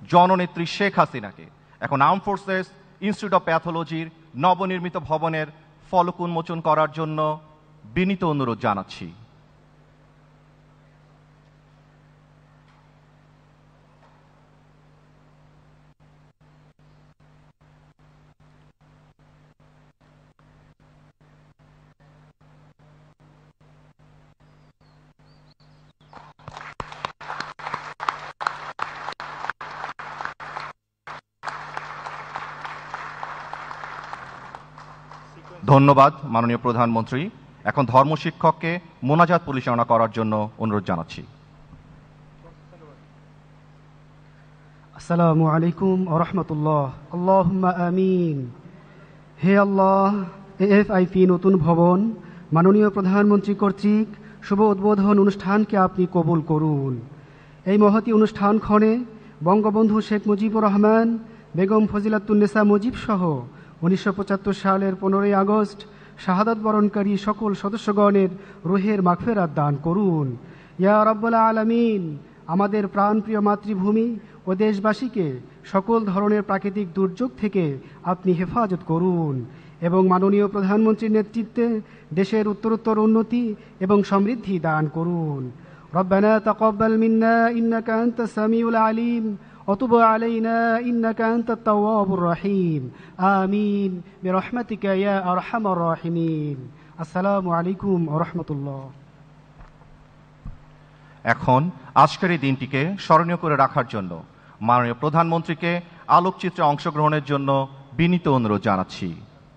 জননেত্রী শেখ হাসিনাকে এখন আর্ম ফোর্সেস ইনস্টিটিউট অফ প্যাথোলজির নবনির্মিত ভবনের ফলক উন্মোচন করার জন্য বিনীত অনুরোধ জানাচ্ছি। ধন্যবাদ মাননীয় প্রধানমন্ত্রী। এখন ধর্মশিক্ষককে মোনাজাত পরিচালনা করার জন্য অনুরোধ জানাচ্ছি। আসসালামু আলাইকুম ওয়া রাহমাতুল্লাহ। আল্লাহুম্মা আমিন। হে আল্লাহ, এএফআইপি নতুন ভবন মাননীয় প্রধানমন্ত্রী কর্তৃক শুভ উদ্বোধন অনুষ্ঠানকে আপনি কবুল করুন। এই মহতী অনুষ্ঠানক্ষণে বঙ্গবন্ধু শেখ মুজিবুর রহমান, বেগম ফজিলাতুন্নেসা মুজিব সহ 1975 সালের 15ই আগস্ট শাহাদাত বরণকারী সকল সদস্যগণের রুহের মাগফিরাত দান করুন। ইয়া রাব্বুল আলামিন, আমাদের প্রাণপ্রিয় মাতৃভূমি ও দেশবাসীকে সকল ধরনের প্রাকৃতিক দুর্যোগ থেকে আপনি হেফাজত করুন এবং মাননীয় প্রধানমন্ত্রীর নেতৃত্বে দেশের উত্তরোত্তর উন্নতি এবং সমৃদ্ধি দান করুন। রব্বানা তাকাব্বাল মিন্না ইন্নাকা আনতাস সামিউল আলিম وتب علينا إنك أنت التواب الرحيم آمين برحمتك يا أرحم الراحمين السلام عليكم ورحمة الله। এখন আজকের এই দিনটিকে স্মরণীয় করে রাখার জন্য মাননীয় প্রধানমন্ত্রীকে আলোকচিত্রে অংশগ্রহণের জন্য বিনীত অনুরোধ জানাচ্ছি।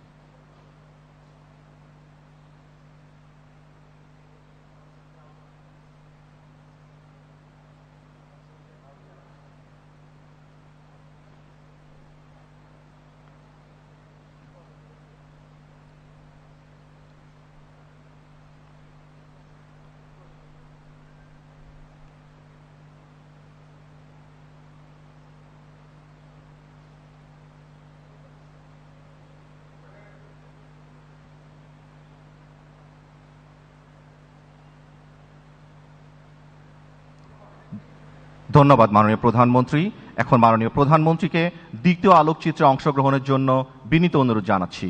ধন্যবাদ মাননীয় প্রধানমন্ত্রী। এখন মাননীয় প্রধানমন্ত্রীকে দ্বিতীয় আলোকচিত্রে অংশগ্রহণের জন্য বিনীত অনুরোধ জানাচ্ছি।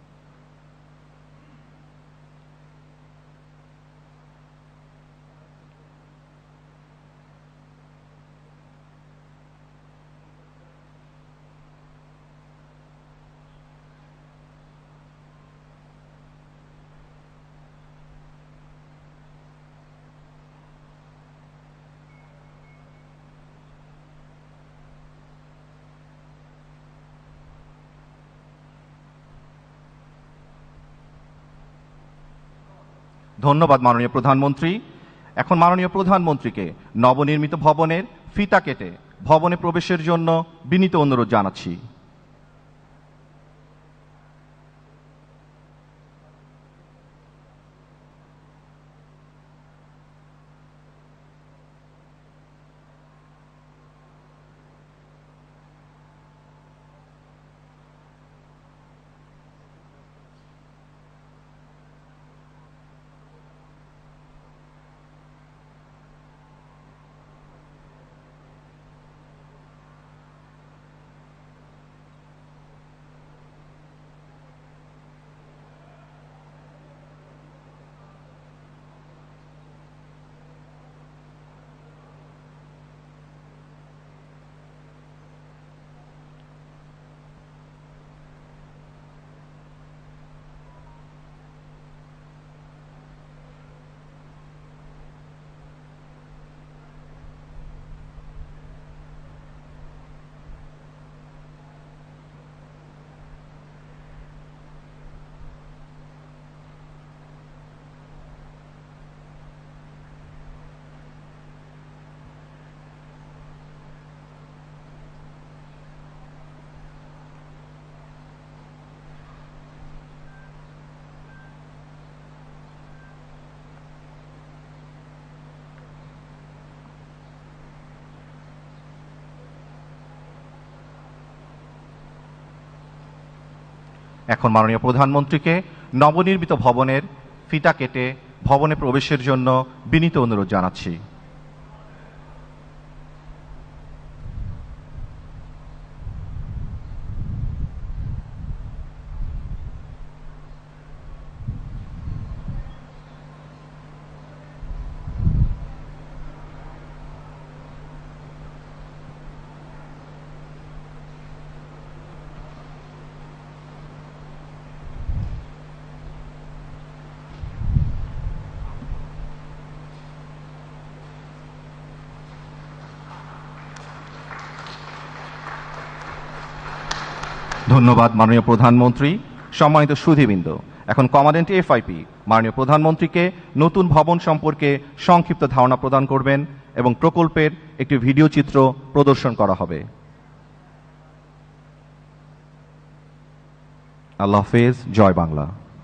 ধন্যবাদ মাননীয় প্রধানমন্ত্রী। এখন মাননীয় প্রধানমন্ত্রীকে নবনির্মিত ভবনের ফিতা কেটে ভবনে প্রবেশের জন্য বিনীত অনুরোধ জানাচ্ছি। এখন মাননীয় প্রধানমন্ত্রীকে নবনির্মিত ভবনের ফিতা কেটে ভবনে প্রবেশের জন্য বিনীত অনুরোধ জানাচ্ছি। ধন্যবাদ মাননীয় প্রধানমন্ত্রী। সম্মানিত সুধীবৃন্দ, এখন কমান্ড্যান্ট এফআইপি মাননীয় প্রধানমন্ত্রীকে নতুন ভবন সম্পর্কে সংক্ষিপ্ত ধারণা প্রদান করবেন এবং প্রকল্পের একটি ভিডিও চিত্র প্রদর্শন করা হবে। আল্লাহ হাফেজ। জয় Bangla.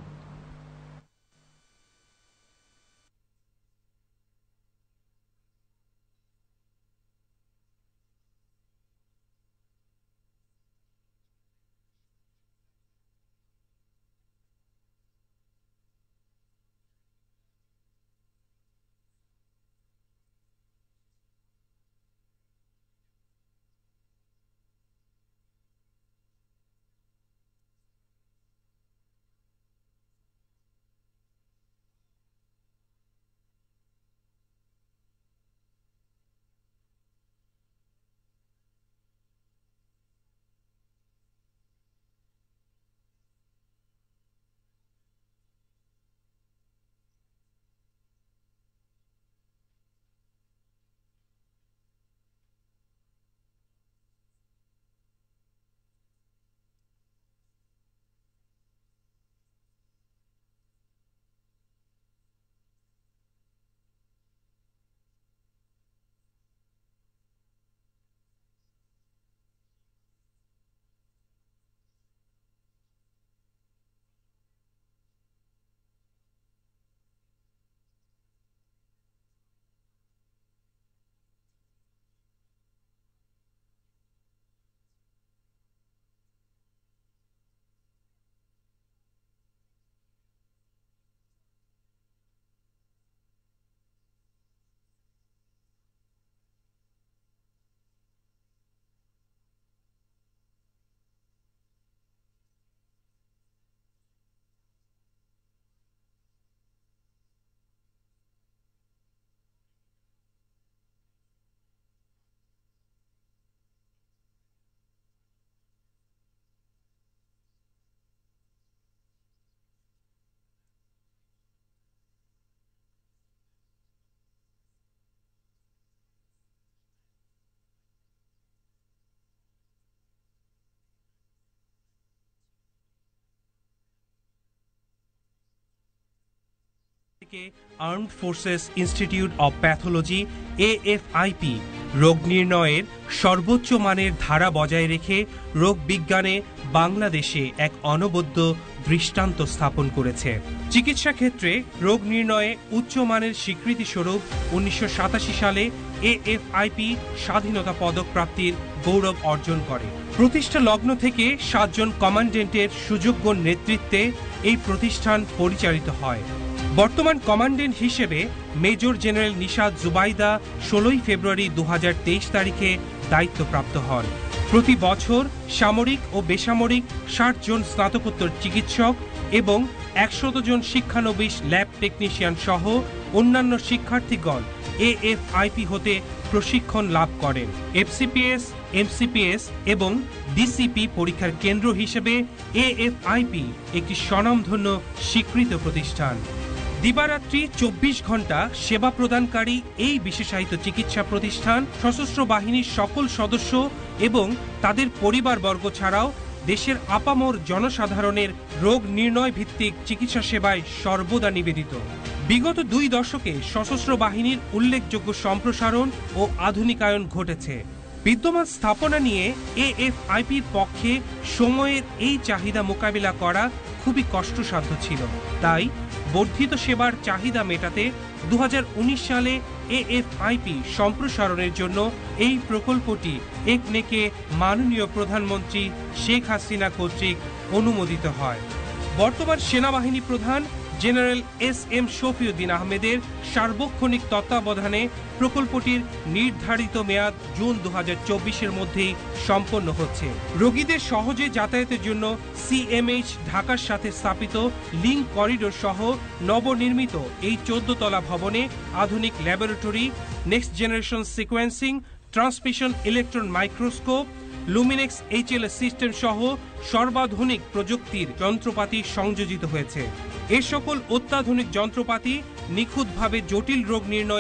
Armed forces institute of pathology AFIP রোগ নির্ণয়ের সর্বোচ্চ মানের ধারা বজায় রেখে রোগ বিজ্ঞানে বাংলাদেশে এক অনবদ্য দৃষ্টান্ত স্থাপন করেছে। চিকিৎসা ক্ষেত্রে রোগ নির্ণয়ে উচ্চমানের স্বীকৃতিস্বরূপ 1987 সালে এএফআইপি স্বাধীনতা পদক প্রাপ্তির গৌরব অর্জন করে। প্রতিষ্ঠা লগ্ন থেকে 7 জন কমান্ড্যান্টের সুযোগ্য নেতৃত্বে এই প্রতিষ্ঠান পরিচালিত হয়। বর্তমান কমান্ড্যান্ট হিসেবে মেজর জেনারেল নিশাত জুবাইদা 16 ফেব্রুয়ারি 2023 তারিখে দায়িত্বপ্রাপ্ত হন। প্রতি বছর সামরিক ও বেসামরিক 60 জন স্নাতকোত্তর চিকিৎসক এবং 100 জন শিক্ষানবিশ ল্যাব টেকনিশিয়ান সহ অন্যান্য শিক্ষার্থীগণ এএফআইপি হতে প্রশিক্ষণ লাভ করেন। এফসিপিএস, এমসিপিএস এবং ডিসিপি পরীক্ষার কেন্দ্র হিসেবে এএফআইপি একটি স্বনামধন্য স্বীকৃত প্রতিষ্ঠান। দিবারাত্রি 24 ঘন্টা সেবা প্রদানকারী এই বিশেষায়িত চিকিৎসা প্রতিষ্ঠান সশস্ত্র বাহিনীর সকল সদস্য এবং তাদের পরিবারবর্গ ছাড়াও দেশের আপামর জনসাধারণের রোগ নির্ণয় ভিত্তিক চিকিৎসা সেবায় সর্বদা নিবেদিত। বিগত 2 দশকে সশস্ত্র বাহিনীর উল্লেখযোগ্য সম্প্রসারণ ও আধুনিকায়ন ঘটেছে। বিদ্যমান স্থাপনা নিয়ে এএফআইপির পক্ষে সময়ের এই চাহিদা মোকাবিলা করা খুবই কষ্টসাধ্য ছিল। তাই বর্ধিত সেবার চাহিদা মেটাতে 2019 সালে এএফআইপি সম্প্রসারণের জন্য এই প্রকল্পটি একনেকে মাননীয় প্রধানমন্ত্রী শেখ হাসিনা কর্তৃক অনুমোদিত হয়। বর্তমান সেনাবাহিনী প্রধান জেনারেল এস.এম. শফিউদ্দিন আহমেদের সার্বক্ষণিক তত্ত্বাবধানে প্রকল্পটির নির্ধারিত মেয়াদ জুন 2024-এর মধ্যেই সম্পন্ন হচ্ছে। রোগীদের সহজে যাতায়াতের জন্য সিএমএইচ ঢাকার সাথে স্থাপিত লিংক করিডোর সহ নবনির্মিত এই 14 তলা ভবনে আধুনিক laboratory, next generation sequencing, transmission electron microscope, Luminex HLS system সহ সর্বাধুনিক প্রযুক্তির যন্ত্রপাতি সংযোজিত হয়েছে। এ সকল অত্যাধুনিক যন্ত্রপাতি নিখুঁতভাবে জটিল রোগ নির্ণয়ে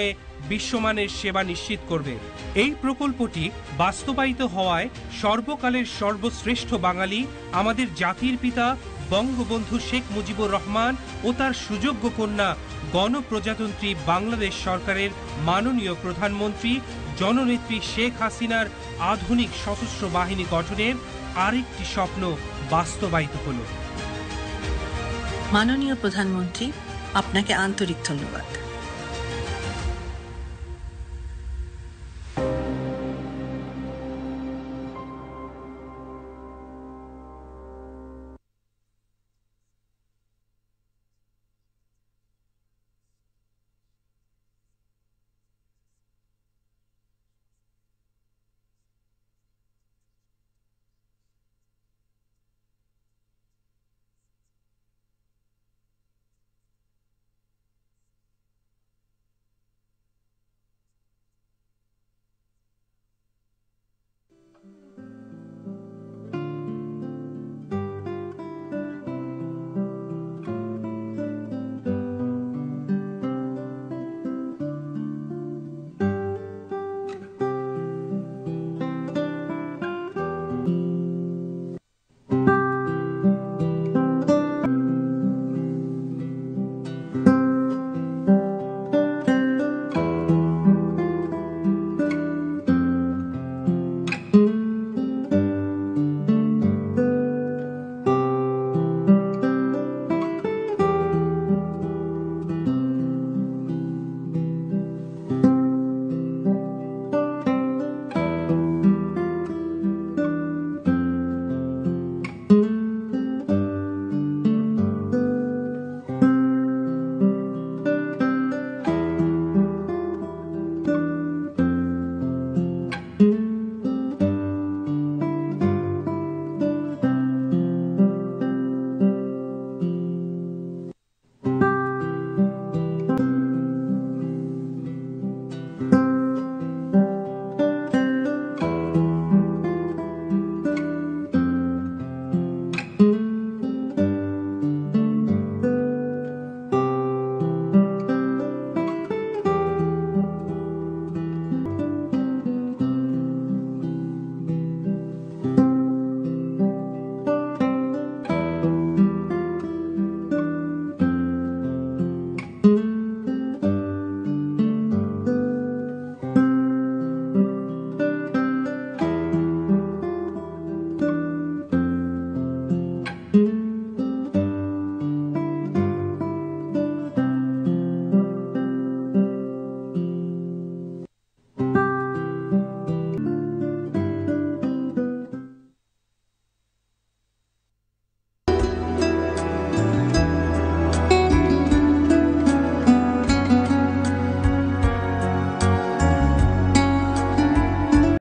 বিশ্বমানের সেবা নিশ্চিত করবে। এই প্রকল্পটি বাস্তবায়িত হওয়ায় সর্বকালের সর্বশ্রেষ্ঠ বাঙালি, আমাদের জাতির পিতা বঙ্গবন্ধু শেখ মুজিবুর রহমান ও তার সুযোগ্য কন্যা গণপ্রজাতন্ত্রী বাংলাদেশ সরকারের মাননীয় প্রধানমন্ত্রী জননেত্রী শেখ হাসিনার আধুনিক সশস্ত্র বাহিনী গঠনের আরেকটি স্বপ্ন বাস্তবায়িত হলো। মাননীয় প্রধানমন্ত্রী, আপনাকে আন্তরিক ধন্যবাদ।